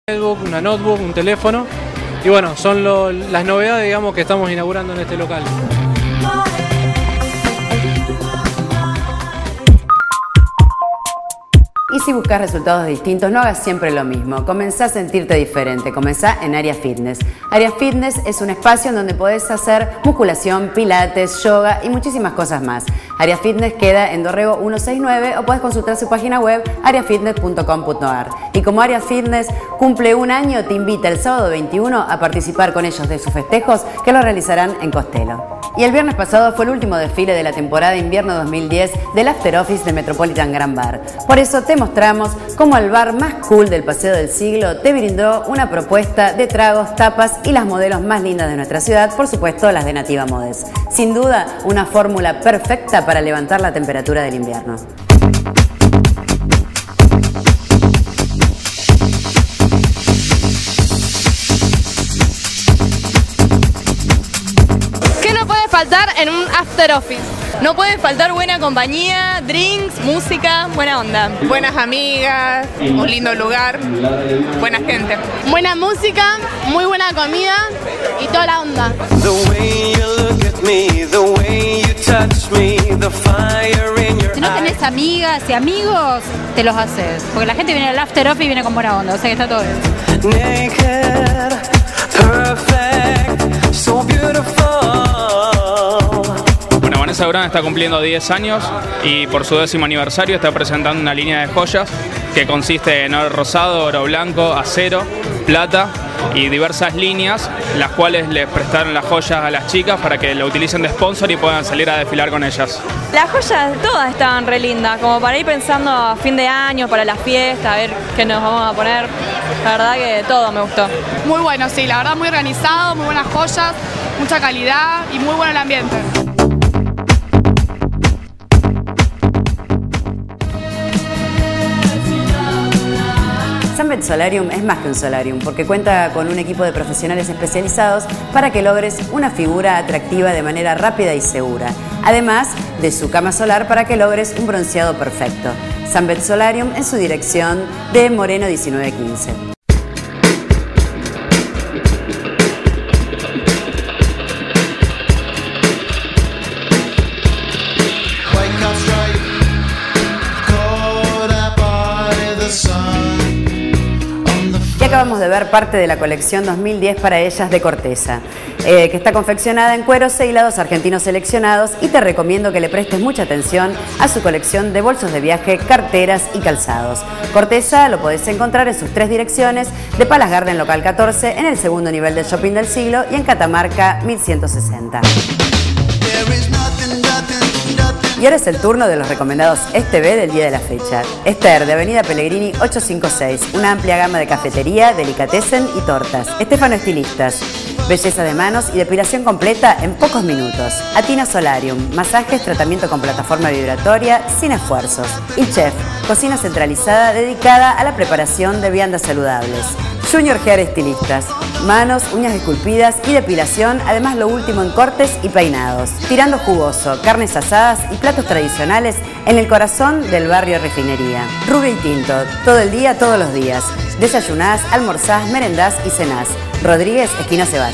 Una notebook, un teléfono. Y bueno, son las novedades, digamos, que estamos inaugurando en este local. Y si buscas resultados distintos, no hagas siempre lo mismo. Comenzá a sentirte diferente. Comenzá en Área Fitness. Área Fitness es un espacio en donde podés hacer musculación, pilates, yoga y muchísimas cosas más. Área Fitness queda en Dorrego 169 o podés consultar su página web areafitness.com.ar. Y como Área Fitness cumple un año, te invita el sábado 21 a participar con ellos de sus festejos que lo realizarán en Costello. Y el viernes pasado fue el último desfile de la temporada invierno 2010 del After Office de Metropolitan Grand Bar. Por eso te mostramos cómo el bar más cool del Paseo del Siglo te brindó una propuesta de tragos, tapas y las modelos más lindas de nuestra ciudad, por supuesto las de Nativa Modes. Sin duda, una fórmula perfecta para levantar la temperatura del invierno. Faltar en un after office. No puede faltar buena compañía, drinks, música, buena onda. Buenas amigas, un lindo lugar, buena gente. Buena música, muy buena comida y toda la onda. Si no tenés amigas y amigos, te los haces. Porque la gente viene al after office y viene con buena onda, o sea que está todo bien. Naked, perfect, so beautiful. Vanessa Durán está cumpliendo 10 años y por su 10º aniversario está presentando una línea de joyas que consiste en oro rosado, oro blanco, acero, plata y diversas líneas, las cuales les prestaron las joyas a las chicas para que lo utilicen de sponsor y puedan salir a desfilar con ellas. Las joyas todas estaban re lindas, como para ir pensando a fin de año, para la fiesta, a ver qué nos vamos a poner. La verdad que todo me gustó. Muy bueno, sí, la verdad muy organizado, muy buenas joyas, mucha calidad y muy bueno el ambiente. Sunbed Solarium es más que un solarium porque cuenta con un equipo de profesionales especializados para que logres una figura atractiva de manera rápida y segura. Además de su cama solar para que logres un bronceado perfecto. Sunbed Solarium en su dirección de Moreno 1915. Y acabamos de ver parte de la colección 2010 para ellas de Corteza, que está confeccionada en cueros e hilados argentinos seleccionados, y te recomiendo que le prestes mucha atención a su colección de bolsos de viaje, carteras y calzados. Corteza lo podés encontrar en sus 3 direcciones, de Palace Garden Local 14, en el segundo nivel del Shopping del Siglo y en Catamarca 1160. Y ahora es el turno de los recomendados STB del día de la fecha. Esther, de Avenida Pellegrini 856, una amplia gama de cafetería, delicatessen y tortas. Estefano Estilistas, belleza de manos y depilación completa en pocos minutos. Atina Solarium, masajes, tratamiento con plataforma vibratoria sin esfuerzos. Y Chef, cocina centralizada dedicada a la preparación de viandas saludables. Junior Hair Estilistas, manos, uñas esculpidas y depilación, además lo último en cortes y peinados. Tirando Jugoso, carnes asadas y platos tradicionales en el corazón del barrio Refinería. Rubio y Tinto, todo el día, todos los días. Desayunás, almorzás, merendás y cenás. Rodríguez, esquina Ceballos.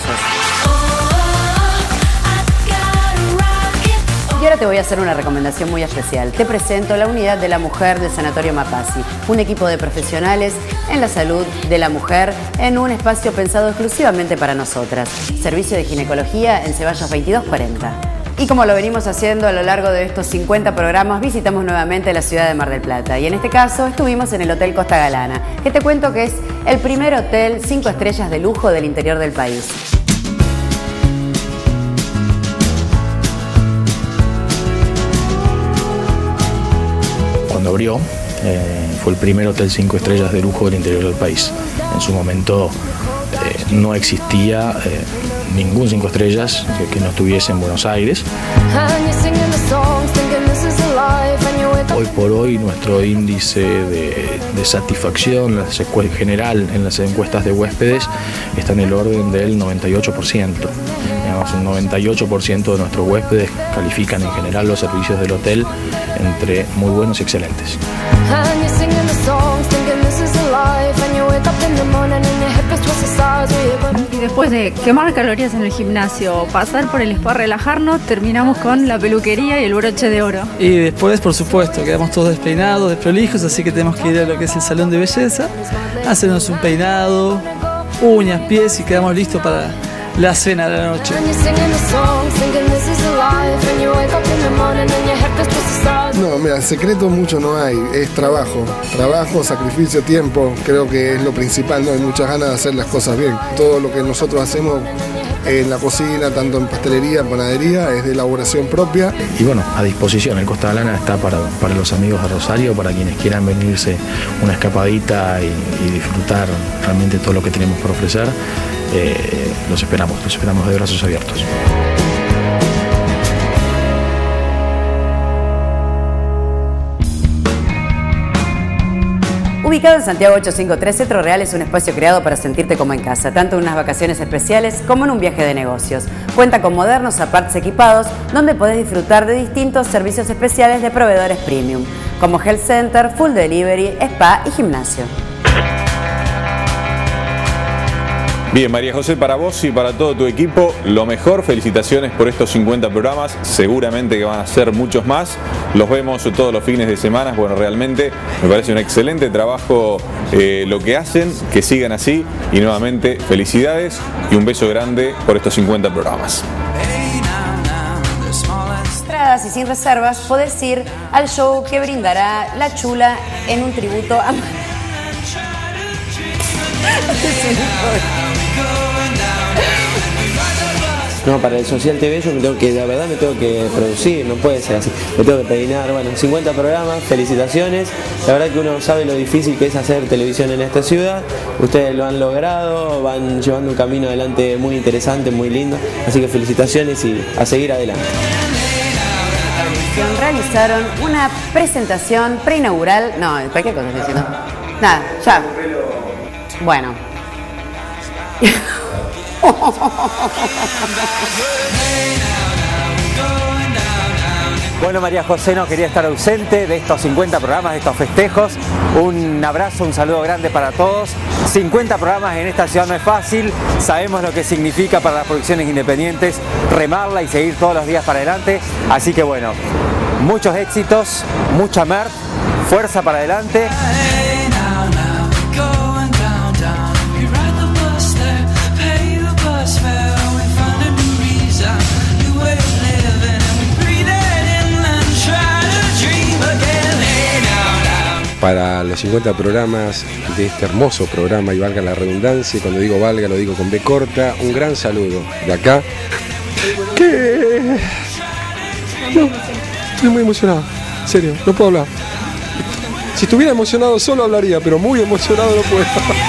Y ahora te voy a hacer una recomendación muy especial. Te presento la unidad de la mujer del Sanatorio Mapasi, un equipo de profesionales en la salud de la mujer en un espacio pensado exclusivamente para nosotras. Servicio de ginecología en Ceballos 2240. Y como lo venimos haciendo a lo largo de estos 50 programas, visitamos nuevamente la ciudad de Mar del Plata. Y en este caso estuvimos en el Hotel Costa Galana, que te cuento que es el primer hotel 5 estrellas de lujo del interior del país. Cuando abrió, fue el primer hotel 5 estrellas de lujo del interior del país. En su momento no existía ningún 5 estrellas que no estuviese en Buenos Aires. Hoy por hoy nuestro índice de satisfacción general en las encuestas de huéspedes está en el orden del 98%. Digamos, un 98% de nuestros huéspedes califican en general los servicios del hotel entre muy buenos y excelentes. Después de quemar calorías en el gimnasio, pasar por el spa, relajarnos, terminamos con la peluquería y el broche de oro. Y después, por supuesto, quedamos todos despeinados, desprolijos, así que tenemos que ir a lo que es el salón de belleza, hacernos un peinado, uñas, pies y quedamos listos para la cena de la noche. No, mira, secreto mucho no hay, es trabajo, sacrificio, tiempo, creo que es lo principal, ¿no? Hay muchas ganas de hacer las cosas bien. Todo lo que nosotros hacemos en la cocina, tanto en pastelería, panadería, es de elaboración propia. Y bueno, a disposición, el Costa Lana está para los amigos de Rosario, para quienes quieran venirse una escapadita y disfrutar realmente todo lo que tenemos por ofrecer. Los esperamos de brazos abiertos. Ubicado en Santiago 853, Cetro Real es un espacio creado para sentirte como en casa, tanto en unas vacaciones especiales como en un viaje de negocios. Cuenta con modernos aparts equipados, donde podés disfrutar de distintos servicios especiales de proveedores premium, como health center, full delivery, spa y gimnasio. Bien, María José, para vos y para todo tu equipo, lo mejor, felicitaciones por estos 50 programas, seguramente que van a ser muchos más, los vemos todos los fines de semana, bueno, realmente me parece un excelente trabajo lo que hacen, que sigan así y nuevamente felicidades y un beso grande por estos 50 programas. Entradas y sin reservas podés ir al show que brindará La Chula en un tributo a... No, para el Social TV yo la verdad me tengo que producir, no puede ser así. Me tengo que peinar, bueno, 50 programas, felicitaciones. La verdad que uno sabe lo difícil que es hacer televisión en esta ciudad. Ustedes lo han logrado, van llevando un camino adelante muy interesante, muy lindo. Así que felicitaciones y a seguir adelante. Realizaron una presentación preinaugural, no, cualquier cosa estoy diciendo. Nada, ya. Bueno. Bueno, María José no quería estar ausente de estos 50 programas, de estos festejos. Un abrazo, un saludo grande para todos. 50 programas en esta ciudad no es fácil. Sabemos lo que significa para las producciones independientes remarla y seguir todos los días para adelante. Así que bueno, muchos éxitos, mucha merch, fuerza para adelante. Para los 50 programas de este hermoso programa, y valga la redundancia, cuando digo valga lo digo con B corta, un gran saludo de acá. Que no, estoy muy emocionado, en serio, no puedo hablar. Si estuviera emocionado solo hablaría, pero muy emocionado no puedo.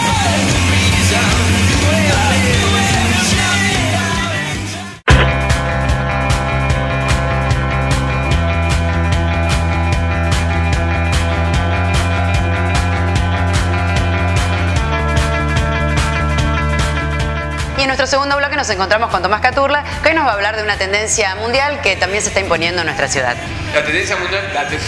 En nuestro segundo bloque nos encontramos con Tomás Caturla, que hoy nos va a hablar de una tendencia mundial que también se está imponiendo en nuestra ciudad. La tendencia mundial,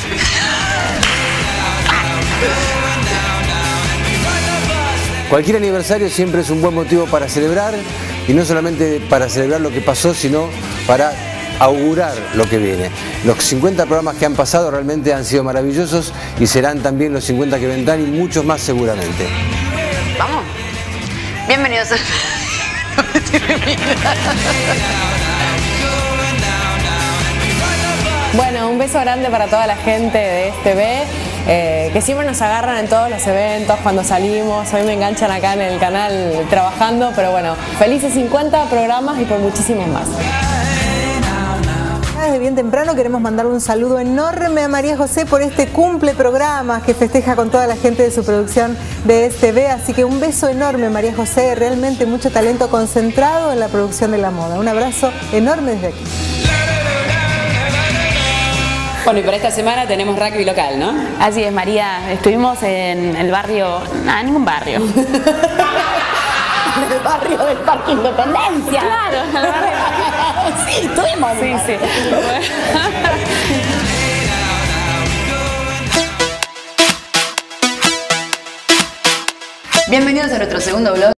Cualquier aniversario siempre es un buen motivo para celebrar, y no solamente para celebrar lo que pasó, sino para augurar lo que viene. Los 50 programas que han pasado realmente han sido maravillosos y serán también los 50 que vendrán y muchos más seguramente. Vamos. Bienvenidos a... Bueno, un beso grande para toda la gente de TV, que siempre nos agarran en todos los eventos, cuando salimos. A mí me enganchan acá en el canal trabajando, pero bueno, felices 50 programas y por muchísimos más. Desde bien temprano queremos mandar un saludo enorme a María José por este cumple programas que festeja con toda la gente de su producción de TV, así que un beso enorme, María José, realmente mucho talento concentrado en la producción de la moda. Un abrazo enorme desde aquí. Bueno, y para esta semana tenemos rugby local, ¿no? Así es, María, estuvimos en el barrio, ningún barrio. El barrio del Parque Independencia. Claro, el barrio. Sí, estuvimos. Sí, sí. Bienvenidos a nuestro segundo blog.